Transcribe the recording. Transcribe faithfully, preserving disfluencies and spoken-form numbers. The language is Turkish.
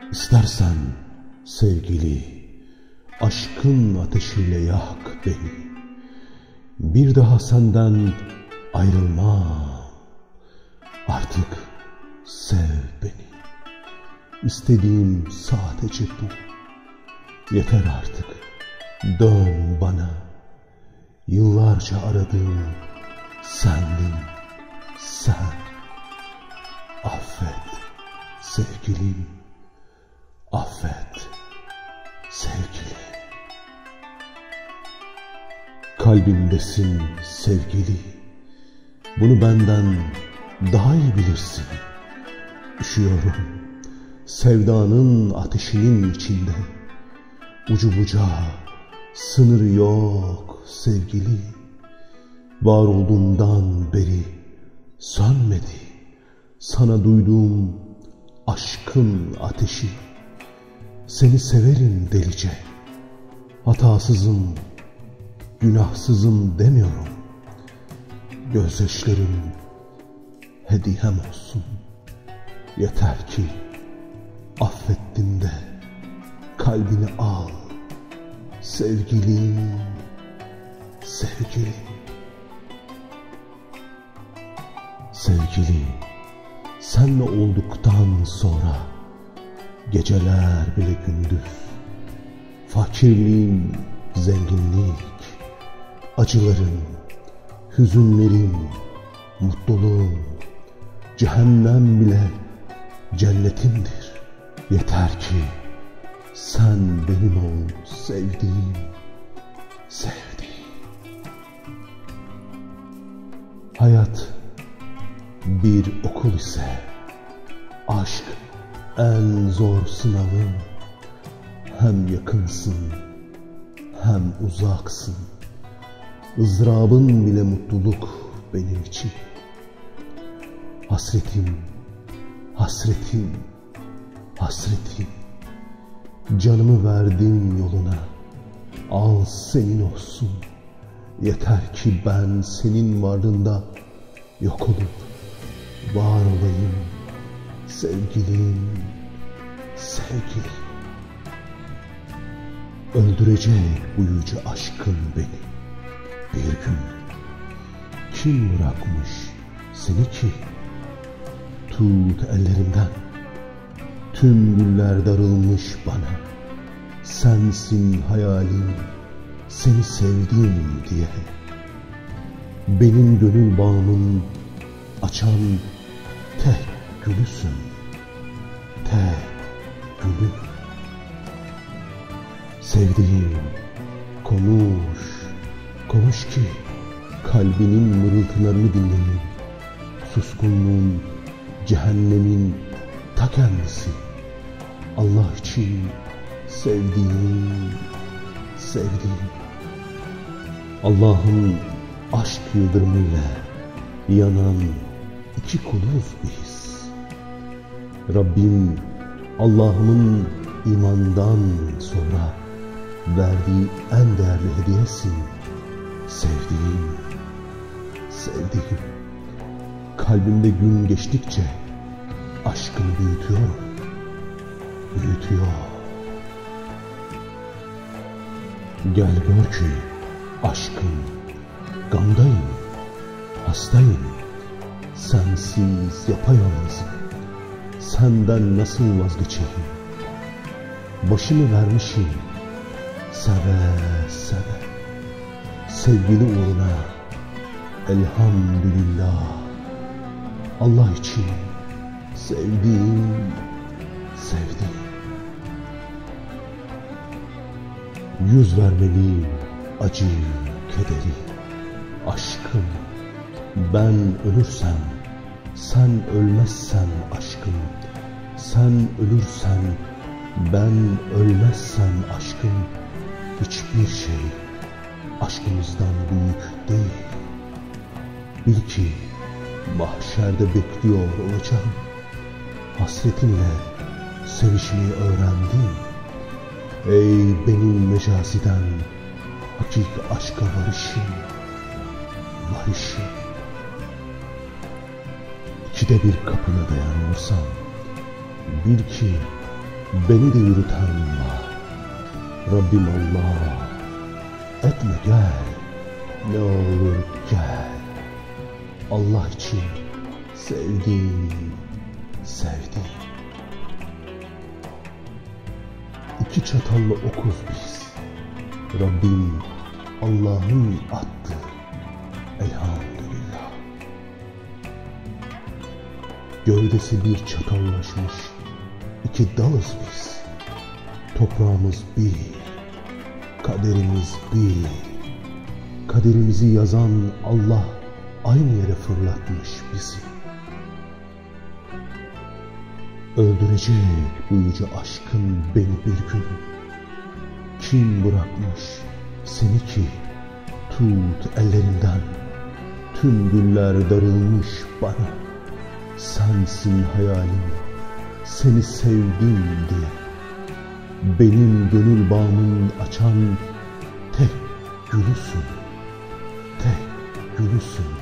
İstersen sevgili, aşkın ateşiyle yak beni. Bir daha senden ayrılmam. Artık sev beni. İstediğim sadece bu. Yeter artık. Dön bana. Yıllarca aradığım sendin. Sen. Affet sevgilim. Affet sevgilim. Kalbimdesin sevgili. Bunu benden daha iyi bilirsin. Üşüyorum sevdanın ateşinin içinde. Ucu bucağı sınırı yok sevgili. Var olduğundan beri sönmedi sana duyduğum aşkın ateşi. Seni severim delice. Hatasızım, günahsızım demiyorum. Gözyaşlarım hediyem olsun. Yeter ki affettim de kalbini al. Sevgilim, sevgilim. Sevgili, senle olduktan sonra geceler bile gündüz, fakirliğim zenginlik, acılarım, hüzünlerim, mutluluğum, cehennem bile cennetimdir. Yeter ki sen benim ol sevdiğim, sevdiğim. Hayat bir okul ise aşk en zor sınavım. Hem yakınsın hem uzaksın. ızdırabın bile mutluluk benim için. Hasretim, hasretim, hasretim. Canımı verdim yoluna. Al senin olsun. Yeter ki ben senin varlığında yok olup var olayım. Sevgilim, sevgilim. Öldürecek bu yüce aşkın beni. Bir gün kim bırakmış seni ki? Tut ellerimden. Tüm güller darılmış bana. Sensin hayalim, seni sevdim diye. Benim gönül bağımın açan tek gülüsün. Tek gülüm. Sevdiğim, konuş, konuş ki kalbinin mırıltılarını dinleyeyim. Suskunluğun, cehennemin ta kendisi. Allah için sevdiğim, sevdiğim. Allah'ın aşk yıldırımıyla yanan iki kuluz biz. Rabbim Allah'ımın imandan sonra verdiği en değerli hediyesin. Sevdiğim, sevdiğim. Kalbimde gün geçtikçe aşkını büyütüyorum, büyütüyor. Gel gör ki aşkım, gamdayım, hastayım. Sensiz yapayalnızım. Senden nasıl vazgeçeyim? Başımı vermişim seve seve. Sevgili uğruna elhamdülillah. Allah için sevdiğim, sevdiğim. Yüz vermeliyim acı, kederi. Aşkım, ben ölürsem, sen ölmezsen aşkım. Sen ölürsen, ben ölmezsem aşkım. Hiçbir şey aşkımızdan büyük değil. Bil ki mahşerde bekliyor olacağım. Hasretinle sevişmeyi öğrendim. Ey benim mecaziden hakiki aşka varışım, varışım. İkide bir kapına dayanıyorsam bil ki beni de yürüten var. Rabbim Allah, etme gel, ne olur gel. Allah için sevdim, sevdim. İki çatallı okuz biz, Rabbim Allah'ın attı, elhamdülillah. Gövdesi bir çatallaşmış iki dalız biz, toprağımız bir, kaderimiz bir. Kaderimizi yazan Allah aynı yere fırlatmış bizi. Öldürecek bu yüce aşkın beni bir gün. Kim bırakmış seni ki tut ellerinden. Tüm güller darılmış bana. Sensin hayalim, seni sevdim diye. Benim gönül bağımın açan tek gülüsün, tek gülüsün.